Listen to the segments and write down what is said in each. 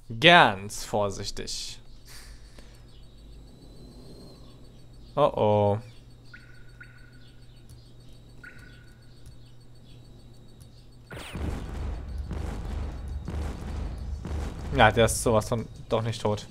Ganz vorsichtig. Oh oh. Ja, der ist sowas von doch nicht tot.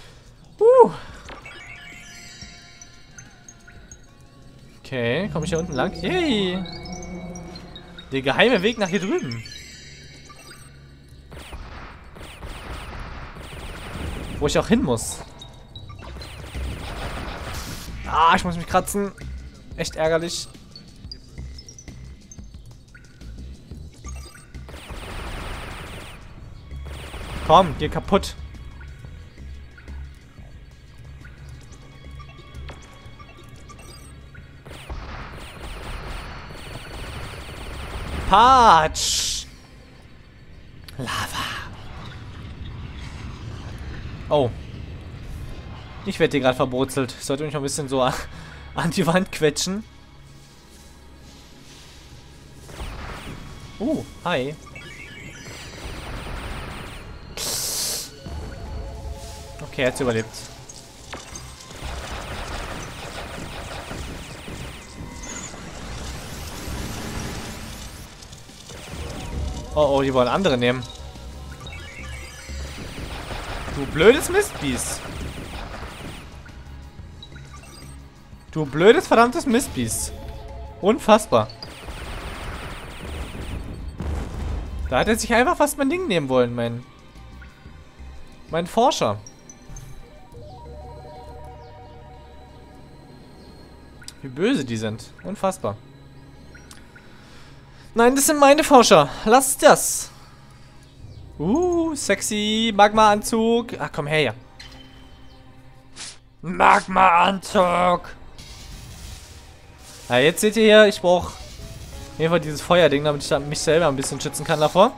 Okay, komme ich hier unten lang? Yay! Der geheime Weg nach hier drüben. Wo ich auch hin muss. Ah, ich muss mich kratzen. Echt ärgerlich. Komm, geh kaputt. Patsch! Lava. Oh. Ich werde hier gerade verbrutzelt. Ich sollte mich noch ein bisschen so an die Wand quetschen. Hi. Okay, er hat's überlebt. Oh, die wollen andere nehmen. Du blödes Mistbiest. Du blödes, verdammtes Mistbiest. Unfassbar. Da hat er sich einfach fast mein Ding nehmen wollen, mein Forscher. Wie böse die sind. Unfassbar. Nein, das sind meine Forscher. Lass das. Sexy. Magma-Anzug. Ach, komm her. Magma-Anzug. Ja, jetzt seht ihr hier, ich brauche auf jeden Fall dieses Feuerding, damit ich mich selber ein bisschen schützen kann davor.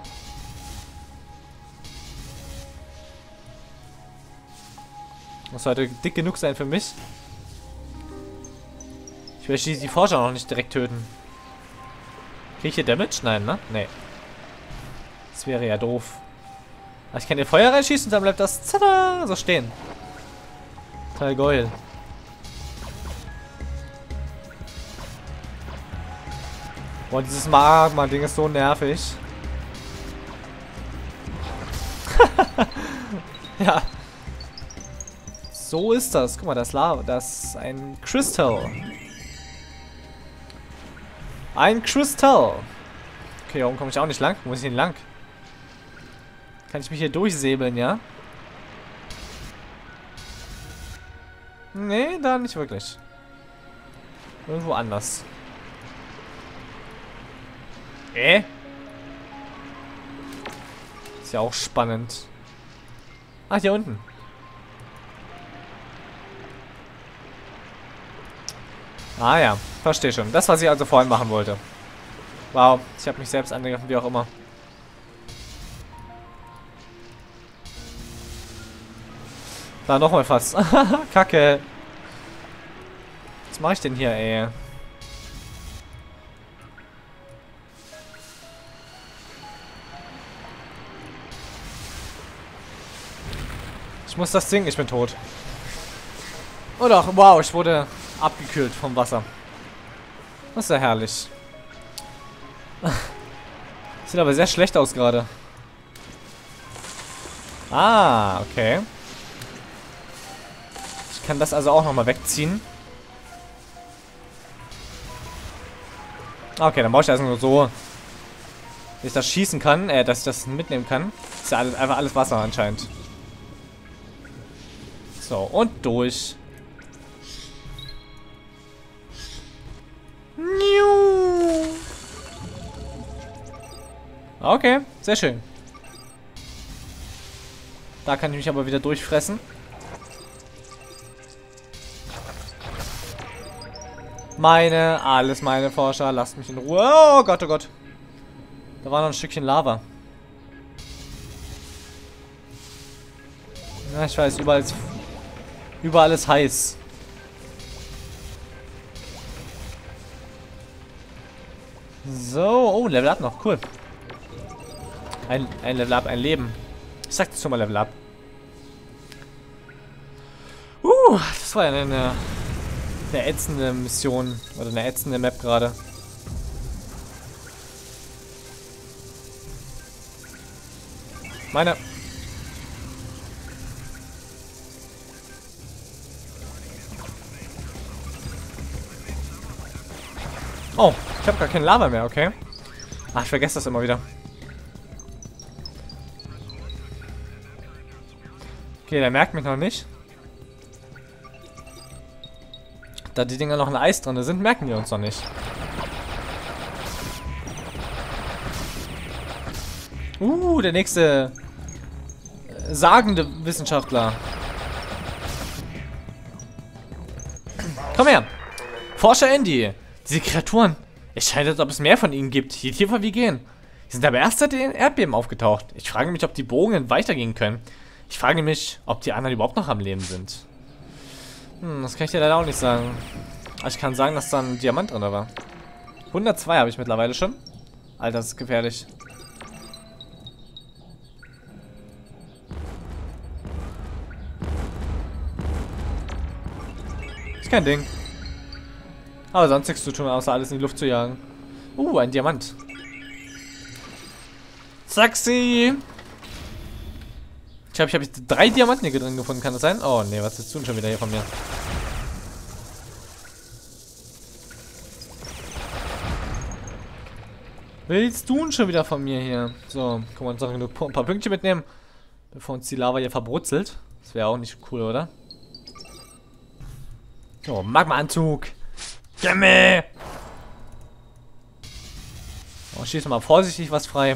Das sollte dick genug sein für mich. Ich will schließlich die Forscher noch nicht direkt töten. Kriege ich hier Damage? Nein, ne? Nee. Das wäre ja doof. Aber ich kann hier Feuer reinschießen und dann bleibt das tada, so stehen. Total geil. Boah, dieses Magma-Ding ist so nervig. Ja. So ist das. Guck mal, das ist Lava. Das ist ein Crystal. Ein Crystal. Okay, hier oben komme ich auch nicht lang. Wo muss ich denn lang? Kann ich mich hier durchsäbeln, ja? Nee, da nicht wirklich. Irgendwo anders. Ist ja auch spannend. Ach, hier unten. Ah ja, verstehe schon. Das, was ich also vorhin machen wollte. Wow, ich habe mich selbst angegriffen, wie auch immer. Da nochmal fast. Kacke. Was mache ich denn hier, ey? Ich muss das Ding, ich bin tot. Oh doch, wow, ich wurde abgekühlt vom Wasser. Das ist ja herrlich. Sieht aber sehr schlecht aus gerade. Ah, okay. Ich kann das also auch nochmal wegziehen. Okay, dann brauche ich also nur so, dass ich das schießen kann, dass ich das mitnehmen kann. Ist ja einfach alles Wasser anscheinend. So, und durch. Okay, sehr schön. Da kann ich mich aber wieder durchfressen. Alles meine Forscher, lasst mich in Ruhe. Oh Gott, oh Gott. Da war noch ein Stückchen Lava. Ja, ich weiß, überall ist heiß. So, oh, Level Up noch, cool. Ein Level Up, ein Leben. Ich sagte schon mal Level Up. Das war ja eine ätzende Mission. Oder eine ätzende Map gerade. Meine. Oh, ich habe gar keine Lava mehr, okay. Ach, ich vergesse das immer wieder. Okay, der merkt mich noch nicht. Da die Dinger noch in Eis drin sind, merken wir uns noch nicht. Der nächste sagende Wissenschaftler. Komm her. Forscher Andy. Diese Kreaturen. Es scheint, als ob es mehr von ihnen gibt, je tiefer wir gehen. Die sind aber erst seit den Erdbeben aufgetaucht. Ich frage mich, ob die Bogen weitergehen können. Ich frage mich, ob die anderen überhaupt noch am Leben sind. Das kann ich dir leider auch nicht sagen. Aber ich kann sagen, dass da ein Diamant drin war. 102 habe ich mittlerweile schon. Alter, das ist gefährlich. Ist kein Ding. Aber sonst nichts zu tun, außer alles in die Luft zu jagen. Ein Diamant. Sexy! Ich habe 3 Diamanten hier drin gefunden, kann das sein? Oh ne, was ist denn schon wieder hier von mir? Willst du schon wieder von mir hier? So, können wir uns noch ein paar Pünktchen mitnehmen, bevor uns die Lava hier verbrutzelt. Das wäre auch nicht cool, oder? So, Magma-Anzug. Gimme! Oh, schießen wir mal vorsichtig was frei.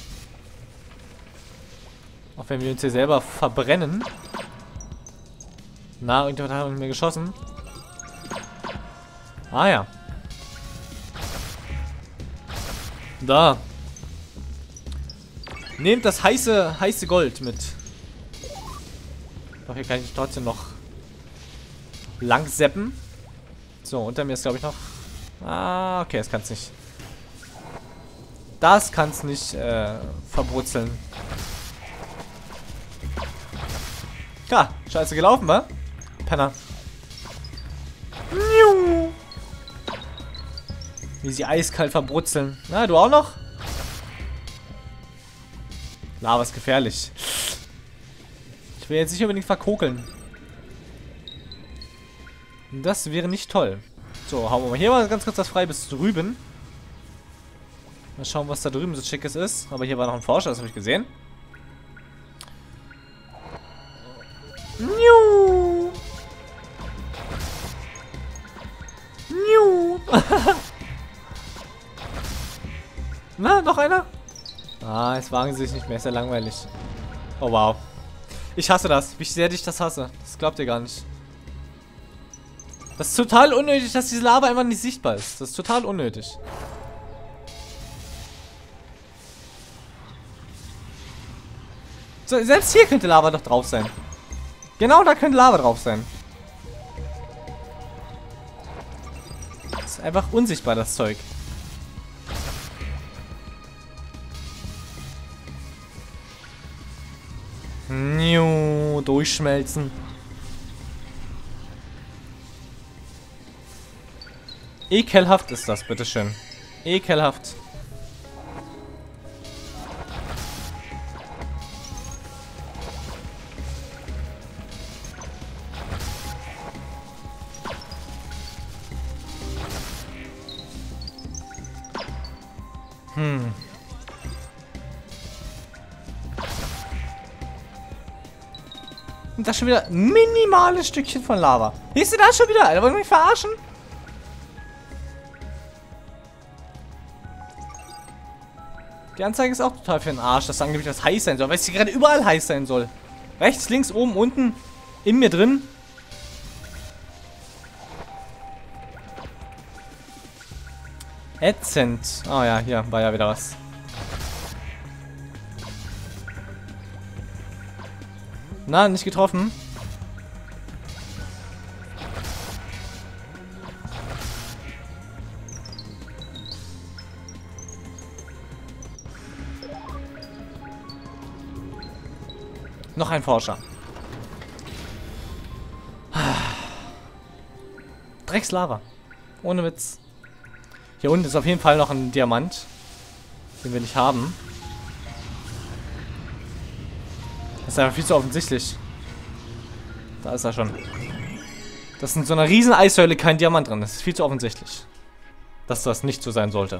Auch wenn wir uns hier selber verbrennen. Na, irgendjemand hat mit mir geschossen. Ah ja. Da. Nehmt das heiße Gold mit. Doch, hier kann ich trotzdem noch lang seppen. So, unter mir ist, glaube ich, noch... Ah, okay, das kann es nicht. Das kann es nicht verbrutzeln. Ja, scheiße gelaufen, wa? Penner. Wie sie eiskalt verbrutzeln. Na, du auch noch? Lava ist gefährlich. Ich will jetzt nicht unbedingt verkokeln. Das wäre nicht toll. So, hauen wir mal hier mal ganz kurz das frei bis drüben. Mal schauen, was da drüben so schickes ist. Aber hier war noch ein Forscher, das habe ich gesehen. Niu. Niu. Na, noch einer? Ah, jetzt wagen sie sich nicht mehr. Ist ja langweilig. Oh, wow. Ich hasse das. Wie sehr ich das hasse. Das glaubt ihr gar nicht. Das ist total unnötig, dass diese Lava einfach nicht sichtbar ist. Das ist total unnötig. So, selbst hier könnte Lava doch drauf sein. Genau da könnte Lava drauf sein. Das ist einfach unsichtbar, das Zeug. Durchschmelzen. Ekelhaft ist das, bitteschön. Ekelhaft. Und das schon wieder ein minimales Stückchen von Lava. Siehst du das schon wieder? Alter, wollen wir mich verarschen? Die Anzeige ist auch total für den Arsch, dass angeblich das heiß sein soll, weil es hier gerade überall heiß sein soll. Rechts, links, oben, unten, in mir drin. Ätzend. Ah ja, hier war ja wieder was. Na, nicht getroffen. Noch ein Forscher. Dreckslava. Ohne Witz. Hier unten ist auf jeden Fall noch ein Diamant. Den will ich haben. Das ist einfach viel zu offensichtlich. Da ist er schon. Dass in so einer riesen Eishöhle kein Diamant drin ist. Das ist viel zu offensichtlich. Dass das nicht so sein sollte.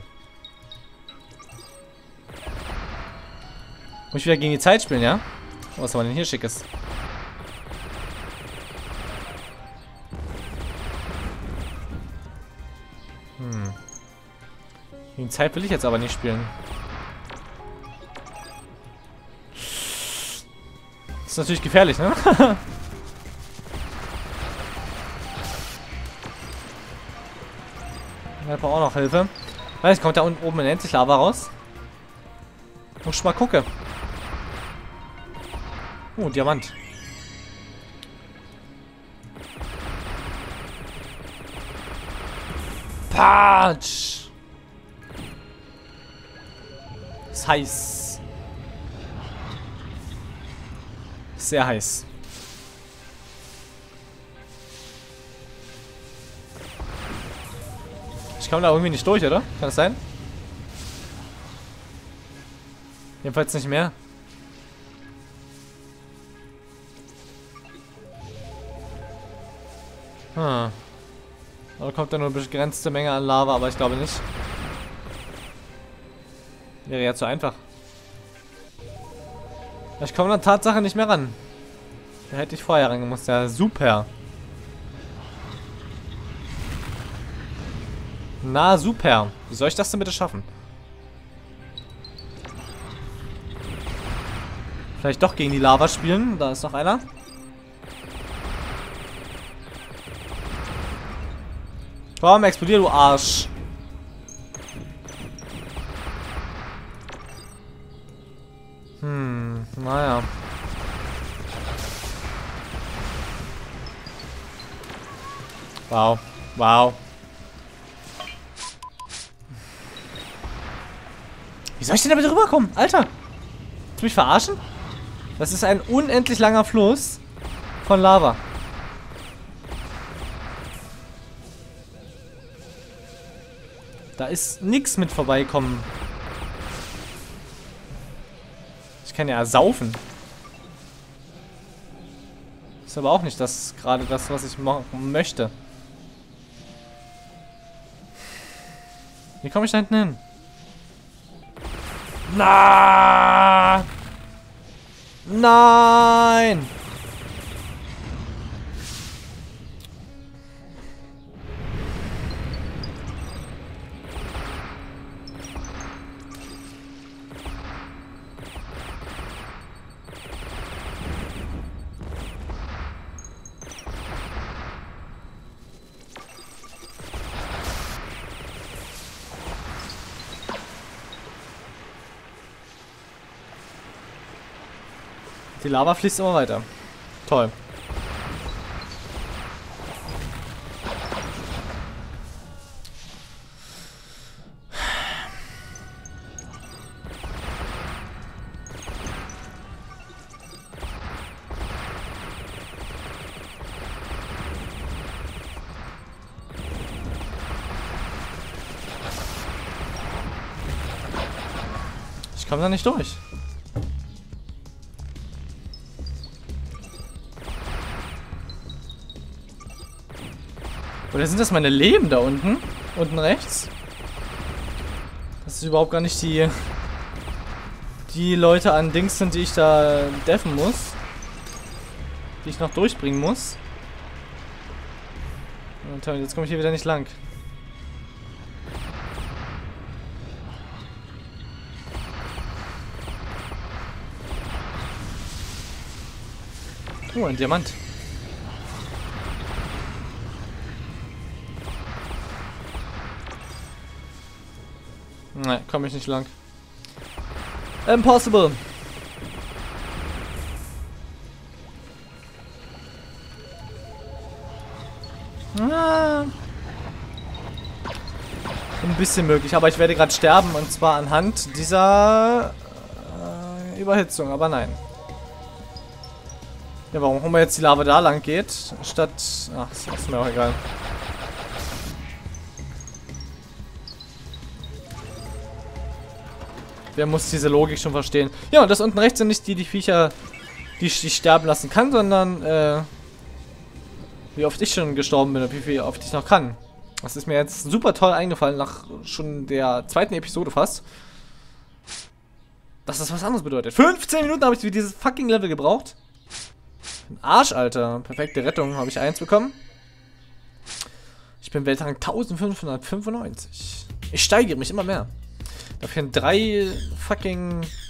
Muss ich wieder gegen die Zeit spielen, ja? Was haben wir denn hier Schickes? Gegen die Zeit will ich jetzt aber nicht spielen. Das ist natürlich gefährlich, ne? Ich brauche auch noch Hilfe. Weiß, kommt da unten oben endlich Lava raus? Muss ich mal gucken. Oh, Diamant. Patsch! Ist heiß. Sehr heiß. Ich komme da irgendwie nicht durch, oder? Kann das sein? Jedenfalls nicht mehr. Da kommt da nur eine begrenzte Menge an Lava, aber ich glaube nicht. Wäre ja zu einfach. Ich komme an Tatsache nicht mehr ran. Da hätte ich vorher rangemusst. Ja, super. Na, super. Wie soll ich das denn bitte schaffen? Vielleicht doch gegen die Lava spielen. Da ist noch einer. Komm, explodier, du Arsch. Naja. Wow. Wow. Wie soll ich denn damit rüberkommen? Alter! Willst du mich verarschen? Das ist ein unendlich langer Fluss von Lava. Da ist nichts mit vorbeikommen. Ich kann ja saufen. Ist aber auch nicht das gerade das, was ich machen möchte. Wie komme ich da hinten hin? Na! Nein! Die Lava fließt immer weiter. Toll. Ich komme da nicht durch. Oder sind das meine Leben da unten? Unten rechts? Das ist überhaupt gar nicht die Leute an Dings sind, die ich da deffen muss. Die ich noch durchbringen muss. Und jetzt komme ich hier wieder nicht lang. Oh, ein Diamant. Nein, komme ich nicht lang. Impossible. Ein bisschen möglich, aber ich werde gerade sterben und zwar anhand dieser Überhitzung, aber nein. Ja, warum auch immer jetzt die Lava da lang geht, statt... Ach, das ist mir auch egal. wer muss diese Logik schon verstehen? Ja, und das unten rechts sind nicht die Viecher, die ich sterben lassen kann, sondern, wie oft ich schon gestorben bin und wie oft ich noch kann. Das ist mir jetzt super toll eingefallen, nach schon der zweiten Episode fast. Dass das was anderes bedeutet. 15 Minuten habe ich für dieses fucking Level gebraucht. Ein Arsch, Alter. Perfekte Rettung, habe ich 1 bekommen. Ich bin Weltrang 1595. Ich steigere mich immer mehr. Dafür 3 fucking